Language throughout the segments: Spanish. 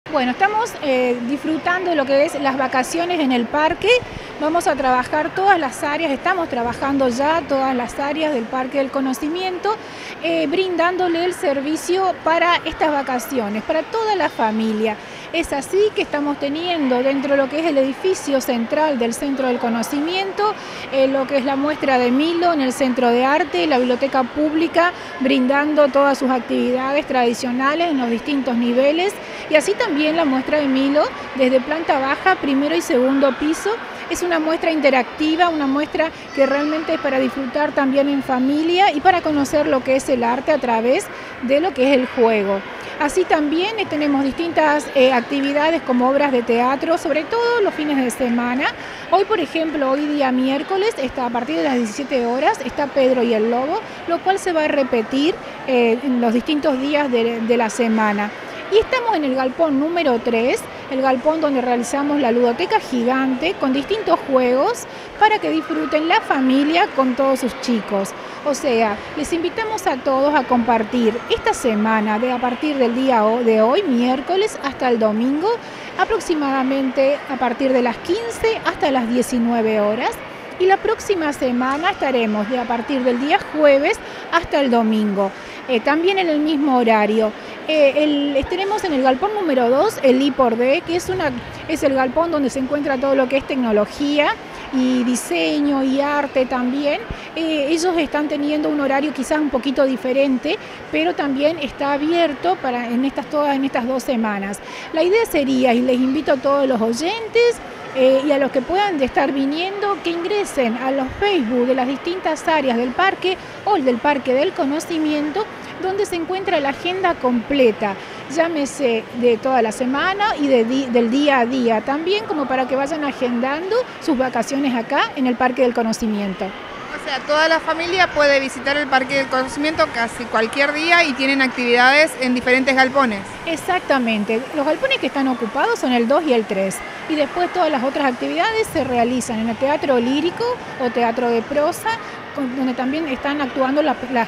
Bueno, estamos disfrutando lo que es las vacaciones en el parque. Vamos a trabajar todas las áreas, estamos trabajando ya todas las áreas del Parque del Conocimiento, brindándole el servicio para estas vacaciones, para toda la familia. Es así que estamos teniendo dentro de lo que es el edificio central del Centro del Conocimiento, lo que es la muestra de Milo en el Centro de Arte, la biblioteca pública, brindando todas sus actividades tradicionales en los distintos niveles, y así también la muestra de Milo desde planta baja, primero y segundo piso. Es una muestra interactiva, una muestra que realmente es para disfrutar también en familia y para conocer lo que es el arte a través de lo que es el juego. Así también tenemos distintas actividades como obras de teatro, sobre todo los fines de semana. Hoy, por ejemplo, hoy día miércoles, está a partir de las 17 horas, está Pedro y el Lobo, lo cual se va a repetir en los distintos días de la semana. Y estamos en el galpón número 3, el galpón donde realizamos la ludoteca gigante con distintos juegos para que disfruten la familia con todos sus chicos. O sea, les invitamos a todos a compartir esta semana, a partir del día de hoy, miércoles, hasta el domingo, aproximadamente a partir de las 15 hasta las 19 horas. Y la próxima semana estaremos a partir del día jueves hasta el domingo, también en el mismo horario. Estaremos en el galpón número 2, el I+D, que es el galpón donde se encuentra todo lo que es tecnología y diseño y arte también. Ellos están teniendo un horario quizás un poquito diferente, pero también está abierto en estas 2 semanas. La idea sería, y les invito a todos los oyentes, y a los que puedan estar viniendo, que ingresen a los Facebook de las distintas áreas del parque o el del Parque del Conocimiento, donde se encuentra la agenda completa, llámese de toda la semana y del día a día, también como para que vayan agendando sus vacaciones acá en el Parque del Conocimiento. O sea, toda la familia puede visitar el Parque del Conocimiento casi cualquier día y tienen actividades en diferentes galpones. Exactamente, los galpones que están ocupados son el 2 y el 3, y después todas las otras actividades se realizan en el teatro lírico o teatro de prosa, donde también están actuando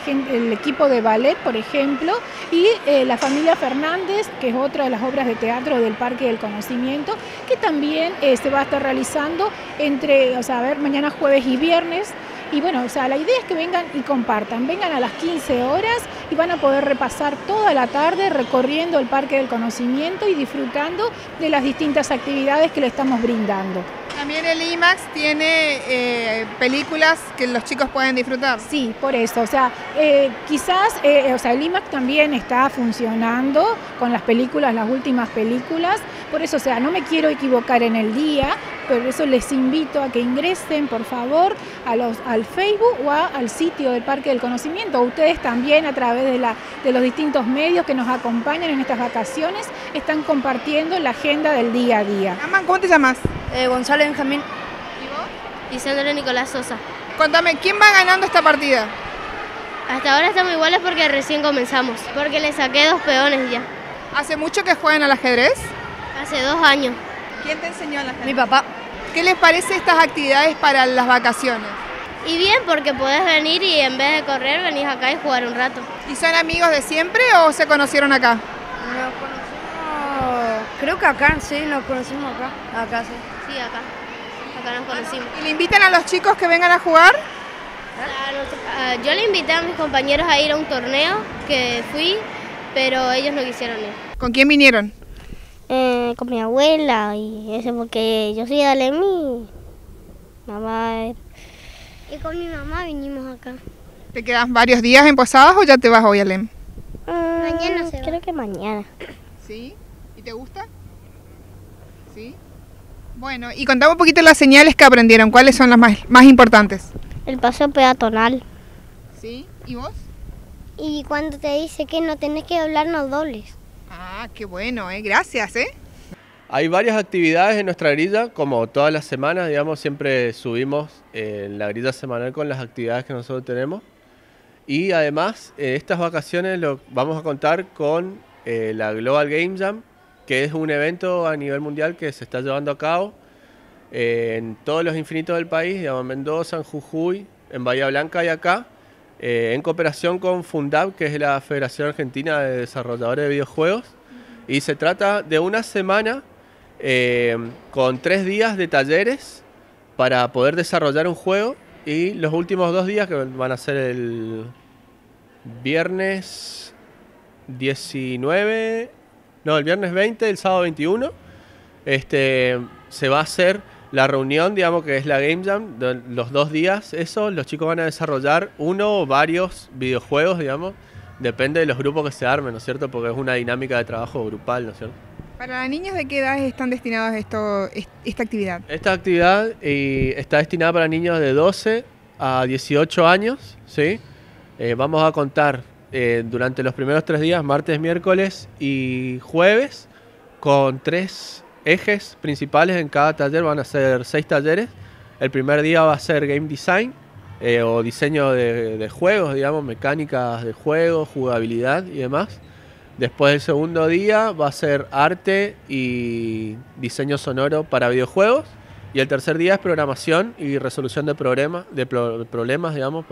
el equipo de ballet, por ejemplo, y la familia Fernández, que es otra de las obras de teatro del Parque del Conocimiento, que también se va a estar realizando mañana jueves y viernes. Y bueno, la idea es que vengan y compartan, vengan a las 15 horas y van a poder repasar toda la tarde recorriendo el Parque del Conocimiento y disfrutando de las distintas actividades que le estamos brindando. También el IMAX tiene películas que los chicos pueden disfrutar. Sí, por eso, quizás, el IMAX también está funcionando con las películas, las últimas películas, por eso, no me quiero equivocar en el día, por eso les invito a que ingresen, por favor, al Facebook o al sitio del Parque del Conocimiento. Ustedes también, a través de los distintos medios que nos acompañan en estas vacaciones, están compartiendo la agenda del día a día. ¿Cómo te llamas? Gonzalo Benjamín. ¿Y vos? Lisandro Nicolás Sosa. Contame, ¿quién va ganando esta partida? Hasta ahora estamos iguales porque recién comenzamos, porque le saqué 2 peones ya. ¿Hace mucho que juegan al ajedrez? Hace 2 años. ¿Quién te enseñó al ajedrez? Mi papá. ¿Qué les parece estas actividades para las vacaciones? Y bien, porque podés venir y en vez de correr venís acá y jugar un rato. ¿Y son amigos de siempre o se conocieron acá? Nos conocimos, creo que acá, sí, nos conocimos acá. Acá, sí. Sí, acá. Acá nos conocimos. ¿Y le invitan a los chicos que vengan a jugar? Yo le invité a mis compañeros a ir a un torneo que fui, pero ellos no quisieron ir. ¿Con quién vinieron? Con mi abuela y eso porque yo soy de Alem, mamá. Y con mi mamá vinimos acá. ¿Te quedas varios días en Posadas o ya te vas hoy a Alem? Mañana creo que mañana. ¿Sí? ¿Y te gusta? ¿Sí? Bueno, y contame un poquito las señales que aprendieron. ¿Cuáles son las más importantes? El paseo peatonal. ¿Sí? ¿Y vos? Y cuando te dice que no tenés que doblar, no dobles. Ah, qué bueno, gracias, Hay varias actividades en nuestra grilla, como todas las semanas, digamos, siempre subimos en la grilla semanal con las actividades que nosotros tenemos. Y además, estas vacaciones vamos a contar con la Global Game Jam, que es un evento a nivel mundial que se está llevando a cabo en todos los infinitos del país, digamos, en Mendoza, en Jujuy, en Bahía Blanca y acá, en cooperación con Fundab, que es la Federación Argentina de Desarrolladores de Videojuegos, Y se trata de una semana con 3 días de talleres para poder desarrollar un juego, y los últimos 2 días, que van a ser el viernes 19, no, el viernes 20, el sábado 21, se va a hacer la reunión, digamos, que es la Game Jam. Los 2 días, los chicos van a desarrollar uno o varios videojuegos, digamos, depende de los grupos que se armen, ¿no es cierto? Porque es una dinámica de trabajo grupal, ¿no es cierto? ¿Para niños de qué edades están destinados esta actividad? Esta actividad está destinada para niños de 12 a 18 años, ¿sí? Vamos a contar durante los primeros 3 días, martes, miércoles y jueves, con 3 ejes principales en cada taller. Van a ser 6 talleres. El primer día va a ser Game Design, o diseño de juegos, digamos, mecánicas de juegos, jugabilidad y demás. Después, el segundo día va a ser arte y diseño sonoro para videojuegos. Y el tercer día es programación y resolución de problemas, digamos,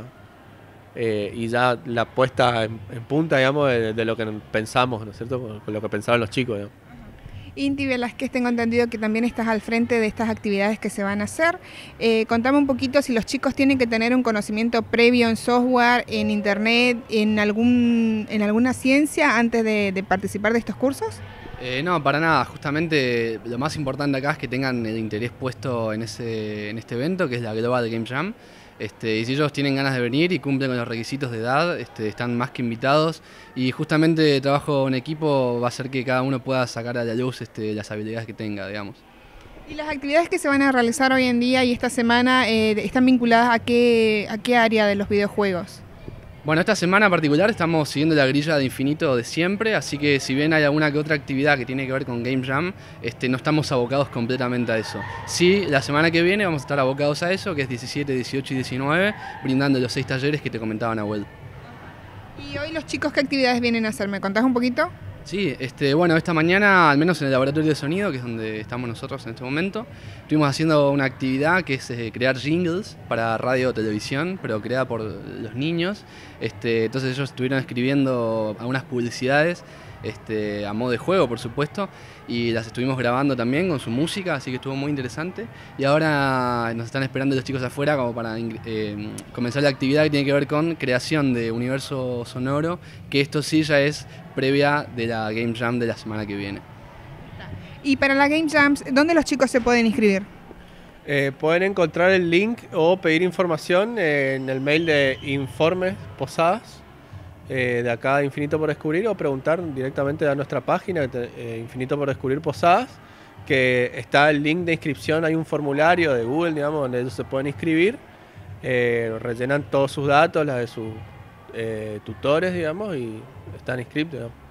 y ya la puesta en punta, digamos, de lo que pensamos, ¿no es cierto? Con lo que pensaban los chicos, digamos. Inti Velázquez, tengo entendido que también estás al frente de estas actividades que se van a hacer. Contame un poquito si los chicos tienen que tener un conocimiento previo en software, en internet, en alguna ciencia antes de participar de estos cursos. No, para nada. Justamente lo más importante acá es que tengan el interés puesto en este evento, que es la Global Game Jam. Y si ellos tienen ganas de venir y cumplen con los requisitos de edad, están más que invitados. Y justamente el trabajo en equipo va a hacer que cada uno pueda sacar a la luz las habilidades que tenga, digamos. ¿Y las actividades que se van a realizar hoy en día y esta semana están vinculadas a qué área de los videojuegos? Bueno, esta semana en particular estamos siguiendo la grilla de Infinito de siempre, así que si bien hay alguna que otra actividad que tiene que ver con Game Jam, no estamos abocados completamente a eso. Sí, la semana que viene vamos a estar abocados a eso, que es 17, 18 y 19, brindando los 6 talleres que te comentaba Nahuel. ¿Y hoy los chicos qué actividades vienen a hacer? ¿Me contás un poquito? Sí, bueno, esta mañana, al menos en el laboratorio de sonido, que es donde estamos nosotros en este momento, estuvimos haciendo una actividad que es crear jingles para radio o televisión, pero creada por los niños. Entonces ellos estuvieron escribiendo algunas publicidades a modo de juego, por supuesto, y las estuvimos grabando también con su música, así que estuvo muy interesante. Y ahora nos están esperando los chicos afuera como para comenzar la actividad que tiene que ver con creación de universo sonoro, que esto sí ya es previa de la Game Jam de la semana que viene. Y para la Game Jams, ¿dónde los chicos se pueden inscribir? Pueden encontrar el link o pedir información en el mail de Informes Posadas, de acá de Infinito por Descubrir, o preguntar directamente a nuestra página, Infinito por Descubrir Posadas, que está el link de inscripción. Hay un formulario de Google, digamos, donde ellos se pueden inscribir, rellenan todos sus datos, las de sus tutores, digamos, y están inscritos, digamos.